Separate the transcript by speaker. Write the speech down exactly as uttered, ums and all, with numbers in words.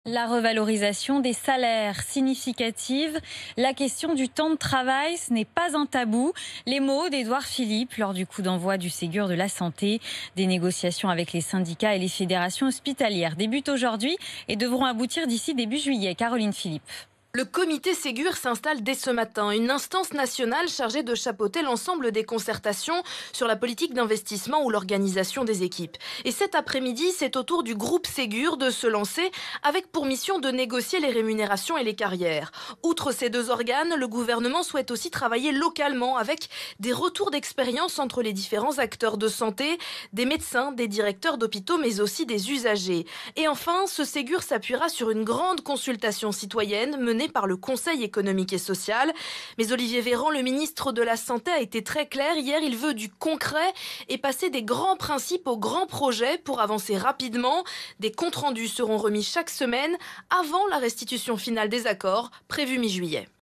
Speaker 1: La revalorisation des salaires significative, la question du temps de travail, ce n'est pas un tabou. Les mots d'Édouard Philippe lors du coup d'envoi du Ségur de la santé. Des négociations avec les syndicats et les fédérations hospitalières débutent aujourd'hui et devront aboutir d'ici début juillet. Caroline Philippe.
Speaker 2: Le comité Ségur s'installe dès ce matin, une instance nationale chargée de chapeauter l'ensemble des concertations sur la politique d'investissement ou l'organisation des équipes. Et cet après-midi, c'est au tour du groupe Ségur de se lancer avec pour mission de négocier les rémunérations et les carrières. Outre ces deux organes, le gouvernement souhaite aussi travailler localement avec des retours d'expérience entre les différents acteurs de santé, des médecins, des directeurs d'hôpitaux, mais aussi des usagers. Et enfin, ce Ségur s'appuiera sur une grande consultation citoyenne menée par le Conseil économique et social. Mais Olivier Véran, le ministre de la Santé, a été très clair. Hier, il veut du concret et passer des grands principes aux grands projets pour avancer rapidement. Des comptes rendus seront remis chaque semaine avant la restitution finale des accords prévue mi-juillet.